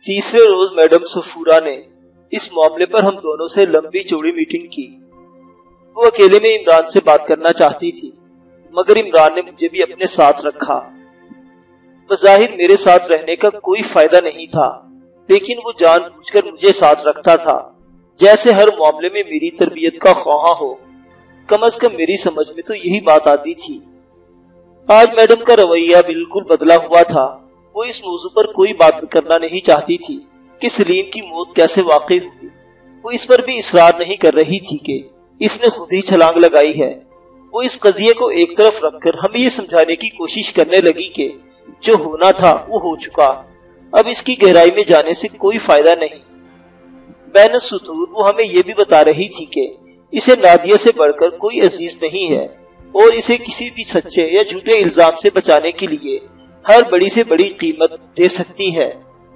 तीसरे रोज मैडम सफूरा ने इस मामले पर हम दोनों से लंबी चौड़ी मीटिंग की। वो अकेले में इमरान से बात करना चाहती थी, मगर इमरान ने मुझे भी अपने साथ रखा। बज़ाहिर मेरे साथ रहने का कोई फायदा नहीं था, लेकिन वो जानबूझकर मुझे साथ रखता था, जैसे हर मामले में मेरी तरबियत का ख्वाहां हो। कम से कम मेरी समझ में तो यही बात आती थी। आज मैडम का रवैया बिल्कुल बदला हुआ था। वो इस मौजू पर कोई बात करना नहीं चाहती थी कि सलीम की मौत कैसे वाकई हुई। वो इस पर भी इसरार नहीं कर रही थी कि इसने खुद ही छलांग लगाई है। वो इस कजिए को एक तरफ रखकर हमें ये समझाने की कोशिश करने लगी कि जो होना था वो हो चुका, अब इसकी गहराई में जाने से कोई फायदा नहीं। बैन सुतूर वो हमें ये भी बता रही थी कि इसे नादिया से बढ़कर कोई अजीज नहीं है और इसे किसी भी सच्चे या झूठे इल्जाम से बचाने के लिए हर बड़ी से बड़ी कीमत दे सकती है।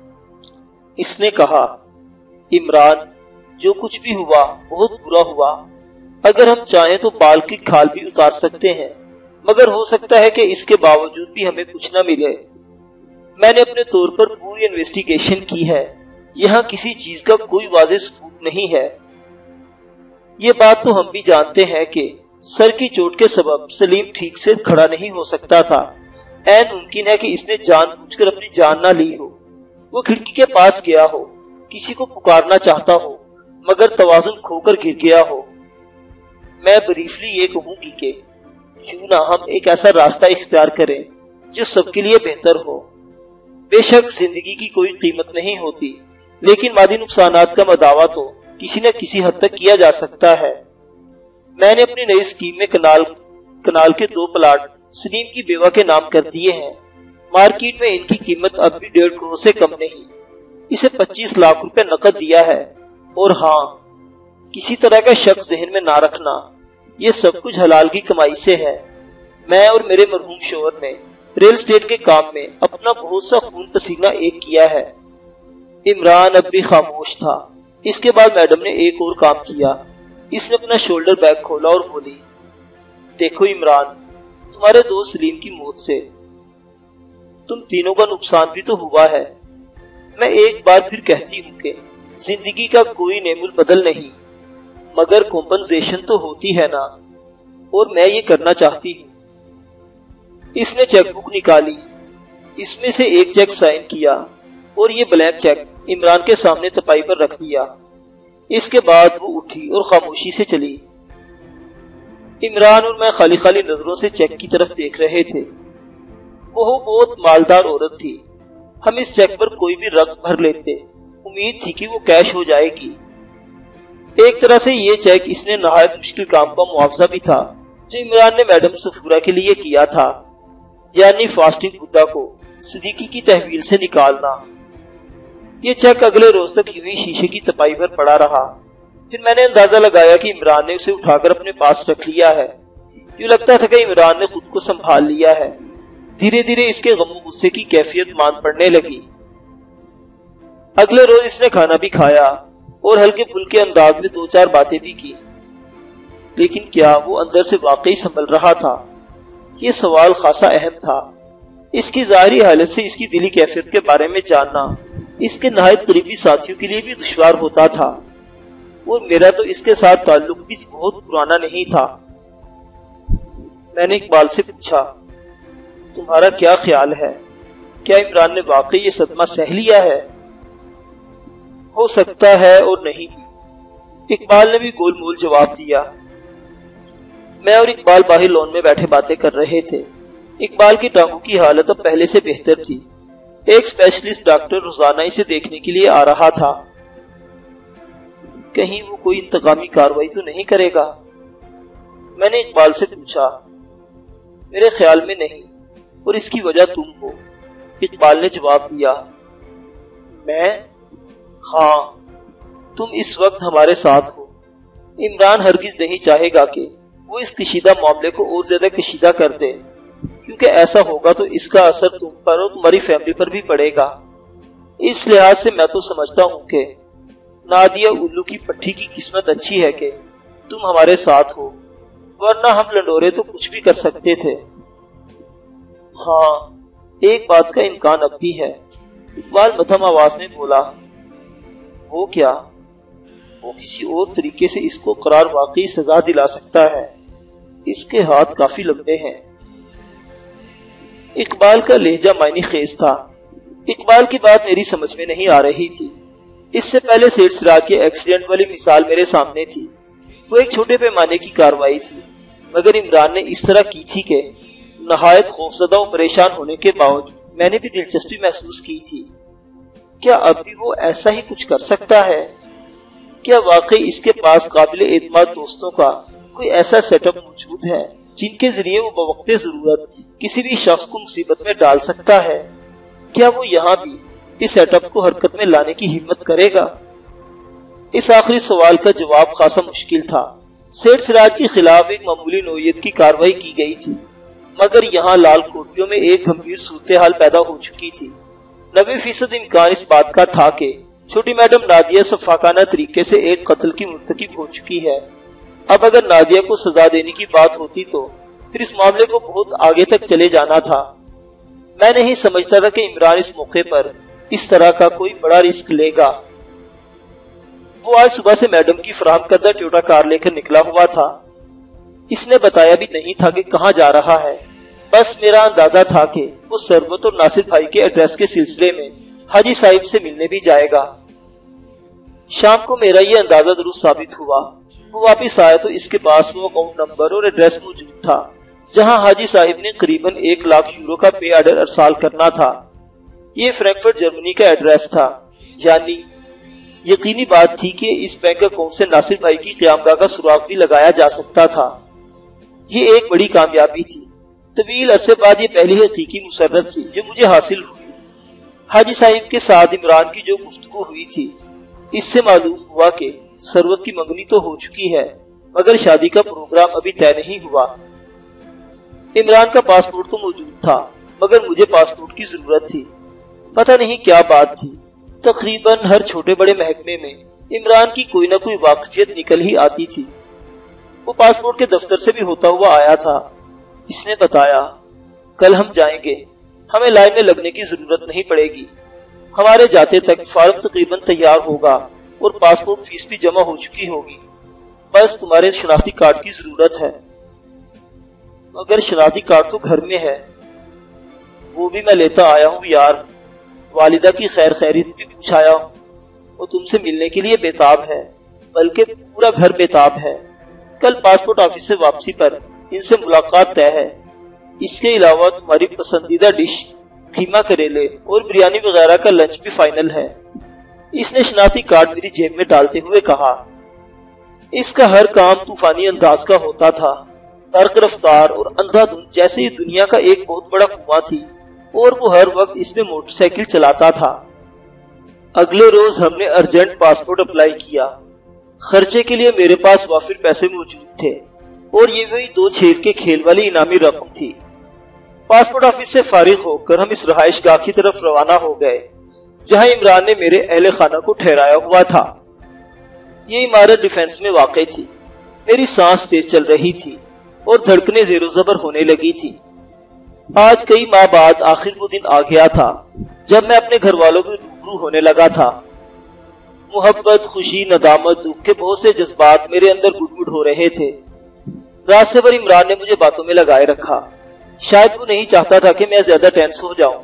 इसने कहा, इमरान, जो कुछ भी हुआ बहुत बुरा हुआ। अगर हम चाहें तो बाल की खाल भी उतार सकते हैं, मगर हो सकता है कि इसके बावजूद भी हमें कुछ न मिले। मैंने अपने तौर पर पूरी इन्वेस्टिगेशन की है। यहाँ किसी चीज का कोई वाज़ेह सबूत नहीं है। ये बात तो हम भी जानते हैं कि सर की चोट के सबब सलीम ठीक से खड़ा नहीं हो सकता था। ऐन मुमकिन है कि इसने जानबूझकर अपनी जान ना ली हो। वो खिड़की के पास गया हो, किसी को पुकारना चाहता हो, मगर तवाज़ुन खोकर गिर गया हो। मैं ब्रीफली ये कहूंगी कि क्यों ना हम एक ऐसा रास्ता इख्तियार करें जो सबके लिए बेहतर हो। बेशक जिंदगी की कोई कीमत नहीं होती, लेकिन मादी नुकसानात का मदावा तो किसी न किसी हद तक किया जा सकता है। मैंने अपनी नई स्कीम में कनाल के 2 प्लाट सलीम की बेवा के नाम कर दिए हैं। मार्केट में इनकी कीमत अब भी 1.5 करोड़ से कम नहीं। इसे 25 लाख रुपए नकद दिया है। और हाँ, किसी तरह का शक जहन में ना रखना, ये सब कुछ हलाल की कमाई से है। मैं और मेरे मरहूम शोहर ने रियल एस्टेट के काम में अपना बहुत सा खून पसीना एक किया है। इमरान अब भी खामोश था। इसके बाद मैडम ने एक और काम किया। इसने अपना शोल्डर बैग खोला और बोली, देखो इमरान, तुम्हारे दोस्त सलीम की मौत से तुम तीनों का नुकसान भी तो हुआ है। मैं एक बार फिर कहती हूँ कि जिंदगी का कोई नेमुल बदल नहीं, मगर कॉम्पनसेशन तो होती है ना, और मैं ये करना चाहती हूँ। इसने चेकबुक निकाली, इसमें से एक चेक साइन किया और ये ब्लैंक चेक इमरान के सामने तपाई पर रख दिया। इसके बाद वो उठी और खामोशी से चली। इमरान और मैं खाली खाली नजरों से चेक की तरफ देख रहे थे। वो बहुत मालदार औरत थी। हम इस चेक पर कोई भी रकम भर लेते, उम्मीद थी कि वो कैश हो जाएगी। एक तरह से ये चेक इसने नहायत मुश्किल काम का मुआवजा भी था जो इमरान ने मैडम सफूरा के लिए किया था, यानी फास्टिंग बुद्धा को सदीकी की तहवील से निकालना। ये चेक अगले रोज तक यूं ही शीशे की तपाई पर पड़ा रहा। फिर मैंने अंदाजा लगाया कि इमरान ने उसे उठाकर अपने पास रख लिया है। यूं लगता था कि इमरान ने खुद को संभाल लिया है। धीरे धीरे इसके गम गुस्से की कैफियत मान पड़ने लगी। अगले रोज इसने खाना भी खाया और हल्के फुल्के अंदाज में 2-4 बातें भी की, लेकिन क्या वो अंदर से वाकई संभल रहा था? ये सवाल खासा अहम था। इसकी जाहिरी हालत से इसकी दिली कैफियत के बारे में जानना इसके नहायत करीबी साथियों के लिए भी दुश्वार होता था, और मेरा तो इसके साथ ताल्लुक भी बहुत पुराना नहीं था। मैंने इकबाल से पूछा, तुम्हारा क्या ख्याल है? क्या इमरान ने वाकई ये सदमा सह लिया है? हो सकता है और नहीं भी, इकबाल ने भी गोलमोल जवाब दिया। मैं और इकबाल बाहर लॉन में बैठे बातें कर रहे थे। इकबाल की टांगों की हालत अब पहले से बेहतर थी। एक स्पेशलिस्ट डॉक्टर रोजाना इसे देखने के लिए आ रहा था। कहीं वो कोई इंतकामी कार्रवाई तो नहीं करेगा? मैंने इकबाल से पूछा। मेरे ख्याल में नहीं, और इसकी वजह तुम हो, इकबाल ने जवाब दिया। मैं? हाँ, तुम इस वक्त हमारे साथ हो। इमरान हरगिज नहीं चाहेगा कि वो इस कशीदा मामले को और ज्यादा कशीदा कर दे, क्योंकि ऐसा होगा तो इसका असर तुम पर और तुम्हारी फैमिली पर भी पड़ेगा। इस लिहाज से मैं तो समझता हूँ कि नादिया उल्लू की पट्टी की किस्मत अच्छी है कि तुम हमारे साथ हो, वरना हम लंडोरे तो कुछ भी कर सकते थे। हाँ, एक बात का इम्कान अब भी है, اقبال مدھم آواز میں بولا، وہ کیا؟ وہ کسی اور طریقے سے اس کو قرار واقعی سزا دلا سکتا ہے، اس کے ہاتھ کافی لمبے ہیں۔ اقبال کا لہجہ معنی خیز تھا۔ اقبال کی بات میری سمجھ میں نہیں آ رہی تھی۔ اس سے پہلے سیٹھ سراج کے ایکسیڈنٹ والی مثال میرے سامنے تھی۔ وہ ایک چھوٹے پیمانے کی کارروائی تھی، مگر عمران نے اس طرح کی تھی کہ نہایت خوفزدہ و پریشان ہونے کے باوجود میں نے بھی دلچسپی محسوس کی تھی۔ کیا اب بھی وہ ایسا ہی کچھ کر سکتا ہے؟ کیا واقعی اس کے پاس قابل اعتماد دوستوں کا کوئی ایسا سیٹ اپ موجود ہے جن کے ذریعے وہ بوقت ضرورت کسی بھی شخص کو مصیبت میں ڈال سکتا ہے؟ کیا وہ یہاں بھی اس سیٹ اپ کو حرکت میں لانے کی ہمت کرے گا؟ اس آخری سوال کا جواب خاصا مشکل تھا۔ سیٹھ سراج کے خلاف ایک معمولی نوعیت کی کارروائی کی گئی تھی، مگر یہاں لال کوٹیوں میں ایک گمبھیر صورتحال پیدا ہو چکی تھی۔ 90% امکان اس بات کا تھا کہ چھوٹی میڈم نادیہ سفاکانہ طریقے سے ایک قتل کی مرتکب ہو چکی ہے۔ اب اگر نادیہ کو سزا دینے کی بات ہوتی تو پھر اس معاملے کو بہت آگے تک چلے جانا تھا۔ میں نہیں سمجھتا تھا کہ عمران اس موقع پر اس طرح کا کوئی بڑا رسک لے گا۔ وہ آج صبح سے میڈم کی فراہم کردہ ٹویوٹا کار لے کر نکلا ہوا تھا۔ اس نے بتایا بھی نہیں تھا کہ کہاں جا رہا ہے، بس میرا اندازہ تھا کہ وہ ثروت اور ناصر بھائی کے ایڈریس کے سلسلے میں حاجی صاحب سے ملنے بھی جائے گا۔ شام کو میرا یہ اندازہ درست ثابت ہوا۔ وہ واپس آیا تو اس کے پاس وہ اکاؤنٹ نمبر اور ایڈریس موجود تھا جہاں حاجی صاحب نے قریباً 1 لاکھ یورو کا پے آرڈر ارسال کرنا تھا۔ یہ فرینکفرٹ جرمنی کا ایڈریس تھا، یعنی یقینی بات تھی کہ اس بینک اکاؤنٹ سے ناصر بھائی کی قیامگاہ کا سراغ بھی لگایا جا سکتا تھا۔ یہ ایک بڑی کامیابی تھی۔ طویل عرصے بعد یہ پہلی حقیقی مسرت تھی جو مجھے حاصل ہوئی۔ حاجی صاحب کے ساتھ عمران کی جو گفتگو ہوئی تھی، اس سے معلوم ہوا کہ ثروت کی منگنی تو ہو چکی ہے، مگر شادی کا پروگرام ابھی طے نہیں ہوا۔ عمران کا پاسپورٹ تو موجود تھا، مگر مجھے پاسپورٹ کی ضرورت تھی۔ پتہ نہیں کیا بات تھی، تقریباً ہر چھوٹے بڑے محکمے میں عمران کی کوئی نہ کوئی واقفیت نکل ہی آتی تھی۔ وہ پاسپورٹ کے دفتر سے بھی ہوتا ہوا آیا تھا۔ اس نے بتایا، کل ہم جائیں گے، ہمیں لائن میں لگنے کی ضرورت نہیں پڑے گی۔ ہمارے جاتے تک فارم تقریباً تیار ہوگا اور پاسپورٹ فیس بھی جمع ہو چکی ہوگی، بس تمہارے شناختی کارڈ کی ضرورت ہے۔ مگر شناختی کارڈ تو گھر میں ہے۔ وہ بھی میں لیتا آیا ہوں یار، والدہ کی خیر خیریت بھی پوچھایا ہوں۔ وہ تم سے ملنے کے لیے بےتاب ہے، بلکہ پورا گھر بےتاب ہے۔ کل پاسپورٹ آفس سے واپسی پر ان سے ملاقات طے ہے۔ اس کے علاوہ تمہاری پسندیدہ ڈش قیمہ کریلے اور بریانی وغیرہ کا لنچ بھی فائنل ہے۔ اس نے شناختی کارڈ میری جیب میں ڈالتے ہوئے کہا۔ اس کا ہر کام طوفانی انداز کا ہوتا تھا، برق رفتار اور اندھا دھند جیسے یہ دنیا کا ایک بہت بڑا کنواں تھی، اور وہ ہر وقت اس میں موٹر سائیکل چلاتا تھا۔ اگلے روز ہم نے ارجنٹ پاسپورٹ اپلائی کیا۔ خرچے کے لیے میرے پاس وافر پیسے موجود تھے، اور یہ وہی 2 چھیر کے کھیل والی انعامی رقم تھی۔ پاسپورٹ آفس سے فارغ ہو کر ہم اس رہائش گاہ کی طرف روانہ ہو گئے جہاں عمران نے میرے اہل خانہ کو ٹھہرایا ہوا تھا۔ یہ عمارت ڈیفنس میں واقع تھی۔ میری سانس تیز چل رہی تھی اور دھڑکنیں زیر و زبر ہونے لگی تھی۔ آج کئی ماہ بعد آخر وہ دن آ گیا تھا جب میں اپنے گھر والوں کو روبرو ہونے لگا تھا۔ محبت، خوشی، ندامت، دکھ کے بہت سے جذبات میرے اندر گڑگڑ ہو رہے تھے۔ راستے پر عمران نے مجھے باتوں میں لگائے رکھا۔ شاید وہ نہیں چاہتا تھا کہ میں زیادہ ٹینس ہو جاؤں۔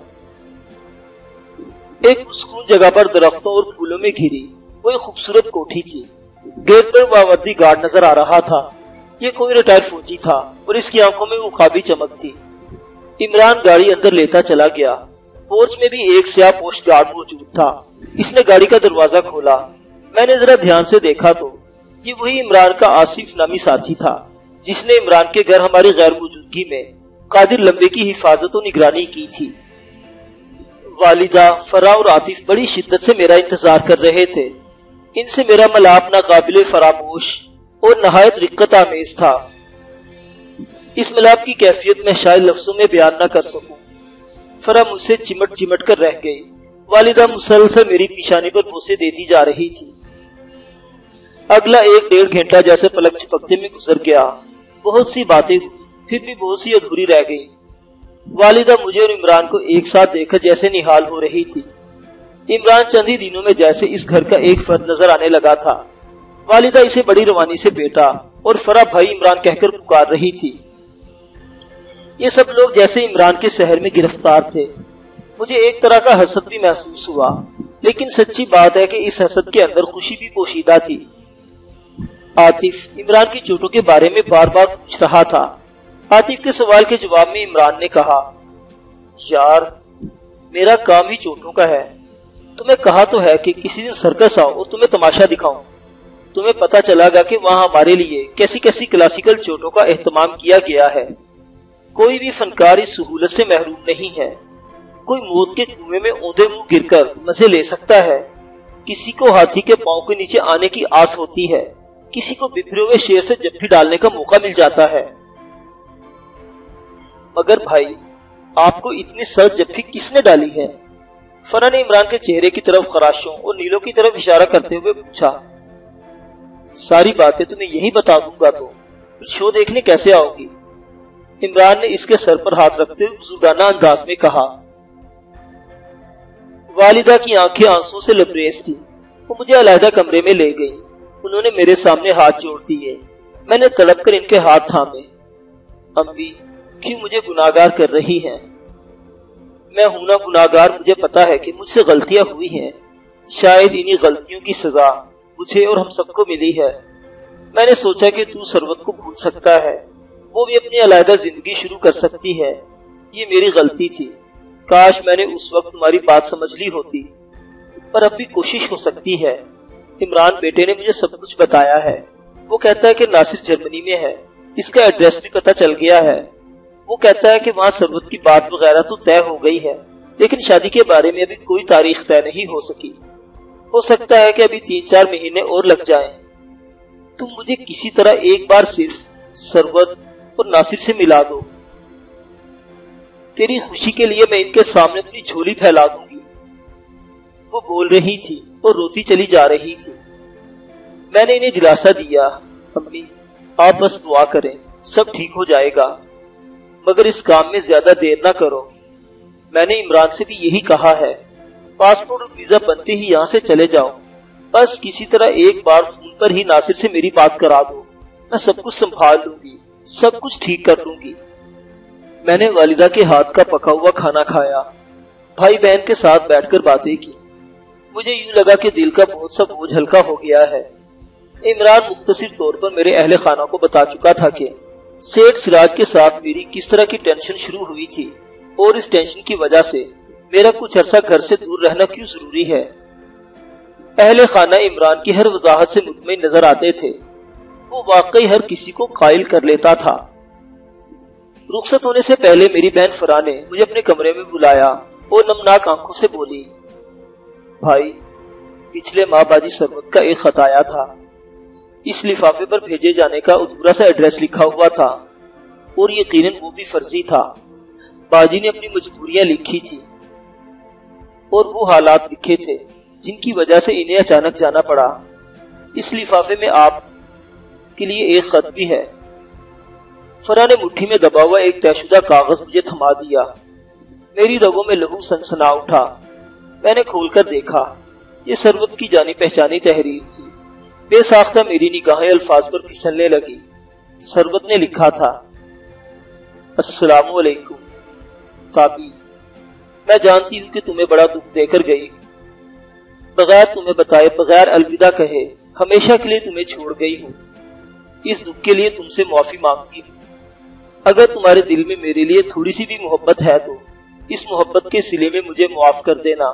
ایک پرسکون جگہ پر درختوں اور پھولوں میں گھری وہ ایک خوبصورت کوٹھی تھی۔ گیٹ پر باوردی گارڈ نظر آ رہا تھا۔ یہ کوئی ریٹائر فوجی تھا اور اس کی آنکھوں میں عقابی چمک تھی۔ عمران گاڑی اندر لیتا چلا گیا۔ پورچ میں بھی ایک سیاہ پوش گارڈ موجود تھا۔ اس نے گاڑی کا دروازہ کھولا۔ میں نے ذرا دھیان سے دیکھا تو یہ وہی عمران کا آصف نامی ساتھی تھا جس نے عمران کے گھر ہماری غیر موجودگی میں قادر لمبے کی حفاظت و نگرانی کی تھی۔ والدہ، فرح اور عاطف بڑی شدت سے میرا انتظار کر رہے تھے۔ ان سے میرا ملاپ ناقابل فراموش اور نہایت رقت آمیز تھا۔ اس ملاپ کی کیفیت میں شاید لفظوں میں بیان نہ کر سکوں۔ فرح مجھ سے چمٹ چمٹ کر رہ گئی۔ والدہ مسلسل میری پیشانی پر بوسے دیتی جا رہی تھی۔ اگلا 1-1.5 گھنٹہ جیسے پلک جھپکتے میں گزر گیا۔ بہت سی باتیں ہوئی، پھر بھی بہت سی ادھوری رہ گئی۔ والدہ مجھے اور عمران کو ایک ساتھ دیکھ کر جیسے نہال ہو رہی تھی۔ इमरान चंद ही दिनों में जैसे इस घर का एक फर्द नजर आने लगा था। वालिदा इसे बड़ी रवानी से बेटा और फरा भाई इमरान कहकर पुकार रही थी। ये सब लोग जैसे इमरान के शहर में गिरफ्तार थे। मुझे एक तरह का हसद भी महसूस हुआ, लेकिन सच्ची बात है कि इस हसद के अंदर खुशी भी पोशीदा थी। आतिफ इमरान की चोटों के बारे में बार बार पूछ रहा था। आतिफ के सवाल के जवाब में इमरान ने कहा, यार मेरा काम ही चोटों का है। तुम्हें कहा तो है कि किसी दिन सर्कस आओ और तुम्हें तमाशा दिखाऊं। तुम्हें पता चलेगा कि वहां हमारे लिए कैसी कैसी क्लासिकल चोटों का एहतमाम किया गया है। कोई भी फनकार इस सहूलत से महरूम नहीं है। कोई मौत के कुएं में औंधे मुंह गिरकर मजे ले सकता है। किसी को हाथी के पांव के नीचे आने की आस होती है, किसी को बिखरे हुए शेर से जप्फी डालने का मौका मिल जाता है। मगर भाई, आपको इतनी सख्त जप्फी किसने डाली है? फरा ने इमरान के चेहरे की तरफ खराशों और नीलों की तरफ इशारा करते हुए पूछा। सारी बातें तुम्हें यही बता दूंगा तो शो देखने कैसे आओगी? इमरान ने इसके सर पर हाथ रखते हुए बुजुर्गाना अंदाज में कहा। वालिदा की आंखें आंसुओं से लबरेज थी। वो मुझे अलहदा कमरे में ले गई। उन्होंने मेरे सामने हाथ जोड़ दिए। मैंने तड़प कर इनके हाथ थामे। अम्मी क्यों मुझे गुनाहगार कर रही हैं? मैं हूं ना गुनाहगार। मुझे पता है कि मुझसे गलतियां हुई हैं। शायद इन्हीं गलतियों की सजा मुझे और हम सबको मिली है। मैंने सोचा कि तू सरवत को भूल सकता है, वो भी अपनी अलहदा जिंदगी शुरू कर सकती है। ये मेरी गलती थी। काश मैंने उस वक्त तुम्हारी बात समझ ली होती, पर अब भी कोशिश हो सकती है। इमरान बेटे ने मुझे सब कुछ बताया है। वो कहता है कि नासिर जर्मनी में है। इसका एड्रेस भी पता चल गया है। वो कहता है कि वहाँ सरवत की बात वगैरह तो तय हो गई है, लेकिन शादी के बारे में अभी कोई तारीख तय नहीं हो सकी। हो सकता है कि अभी 3-4 महीने और लग जाएं। तुम मुझे किसी तरह एक बार सिर्फ सरवत और नासिर से मिला दो। तेरी खुशी के लिए मैं इनके सामने अपनी झोली फैला दूंगी। वो बोल रही थी और रोती चली जा रही थी। मैंने इन्हें दिलासा दिया, अम्मी आप बस दुआ करें, सब ठीक हो जाएगा, मगर इस काम में ज्यादा देर ना करो। मैंने इमरान से भी यही कहा है। पासपोर्ट और वीजा बनते ही यहाँ से चले जाओ। बस किसी तरह एक बार फोन पर ही नासिर से मेरी बात करा दो। मैं सब कुछ संभाल लूंगी, सब कुछ ठीक कर लूंगी। मैंने वालिदा के हाथ का पका हुआ खाना खाया, भाई बहन के साथ बैठकर बातें की। मुझे यूं लगा कि दिल का बहुत सा बोझ हल्का हो गया है। इमरान मुख्तसिर तौर पर मेरे अहले खाना को बता चुका था कि सेठ सिराज के साथ मेरी किस तरह की टेंशन शुरू हुई थी और इस टेंशन की वजह से मेरा कुछ अरसा घर से दूर रहना क्यों जरूरी है। अहले खाना इमरान की हर वजाहत से मुतमईन नजर आते थे। वो वाकई हर किसी को कायल कर लेता था। रुखसत होने से पहले मेरी बहन फरा ने मुझे अपने कमरे में बुलाया और नमनाक आंखों से बोली, भाई पिछले माह बाजी सरवत का एक खत आया था। इस लिफाफे पर भेजे जाने का अधूरा सा एड्रेस लिखा हुआ था और यकीनन वो भी फर्जी था। बाजी ने अपनी मजबूरियां लिखी थी और वो हालात लिखे थे जिनकी वजह से इन्हें अचानक जाना पड़ा। इस लिफाफे में आप के लिए एक खत भी है। फरा ने मुट्ठी में दबा हुआ एक तयशुदा कागज मुझे थमा दिया। मेरी रगों में लहू सनसना उठा। मैंने खोलकर देखा। ये सरवत की जानी पहचानी तहरीर थी। बेसाख्ता मेरी निगाहें अल्फाज पर फिसलने लगी। सरवत ने लिखा था, अस्सलामु अलैकुम ताबी, मैं जानती हूँ कि तुम्हें बड़ा दुख देकर गई। बगैर तुम्हें बताए, बगैर अलविदा कहे हमेशा के लिए तुम्हें छोड़ गई हूँ। इस दुख के लिए तुमसे माफी मांगती हूँ। अगर तुम्हारे दिल में मेरे लिए थोड़ी सी भी मोहब्बत है तो इस मोहब्बत के सिले में मुझे माफ कर देना।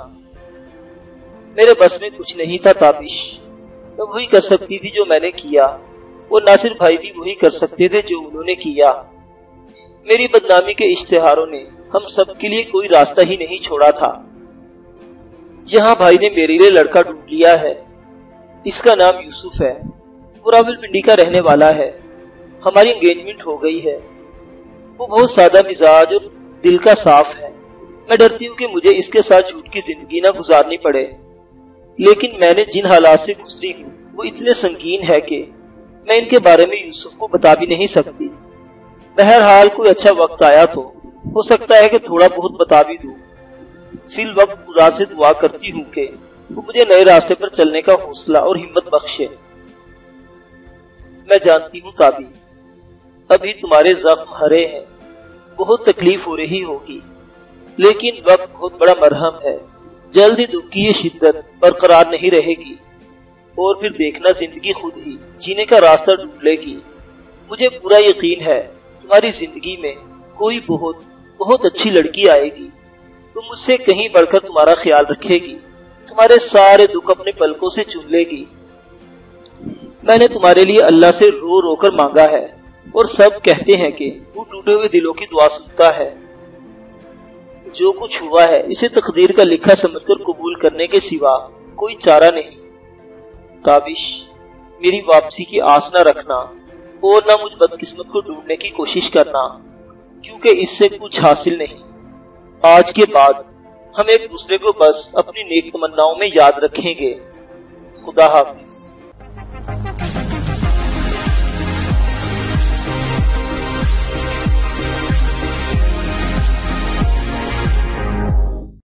मेरे बस में कुछ नहीं था ताबिश। मैं वही कर सकती थी जो मैंने किया और नासिर भाई भी वही कर सकते थे जो उन्होंने किया। मेरी बदनामी के इश्तिहारों ने हम सब के लिए कोई रास्ता ही नहीं छोड़ा था। यहाँ भाई ने मेरे लिए लड़का ढूंढ लिया है। इसका नाम यूसुफ है। वो रावलपिंडी का रहने वाला है। हमारी एंगेजमेंट हो गई है। वो बहुत सादा मिजाज और दिल का साफ है। मैं डरती हूँ कि मुझे इसके साथ झूठ की जिंदगी ना गुजारनी पड़े, लेकिन मैंने जिन हालात से गुजरी हूँ वो इतने संगीन है कि मैं इनके बारे में यूसुफ को बता भी नहीं सकती। बहरहाल कोई अच्छा वक्त आया तो हो सकता है कि थोड़ा बहुत बता भी दूं। فی الوقت خدا سے دعا کرتی ہوں کہ وہ مجھے نئے راستے پر چلنے کا حوصلہ اور ہمت بخشے۔ میں جانتی ہوں تابی، ابھی تمہارے زخم ہرے ہیں، بہت تکلیف ہو رہی ہوگی، لیکن وقت بہت بڑا مرہم ہے۔ جلد ہی دکھ کی یہ شدت برقرار نہیں رہے گی، اور پھر دیکھنا زندگی خود ہی جینے کا راستہ ڈھونڈ لے گی۔ مجھے پورا یقین ہے تمہاری زندگی میں کوئی بہت بہت اچھی لڑکی آئے گی، تو مجھ سے کہیں بڑھ کر تمہارا خیال رکھے گی، تمہارے سارے دکھ اپنے پلکوں سے چن لے گی۔ میں نے تمہارے لیے اللہ سے رو رو کر مانگا ہے، اور سب کہتے ہیں کہ وہ ٹوٹے ہوئے دلوں کی دعا سنتا ہے۔ جو کچھ ہوا ہے اسے تقدیر کا لکھا سمجھ کر قبول کرنے کے سوا کوئی چارہ نہیں۔ تابش، میری واپسی کی آس نہ رکھنا، اور نہ مجھ بدقسمت کو ڈھونڈنے کی کوشش کرنا، کیونکہ اس سے کچھ حاصل نہیں۔ آج کے بعد ہم ایک دوسرے کو بس اپنی نیک تمناؤں میں یاد رکھیں گے۔ خدا حافظ۔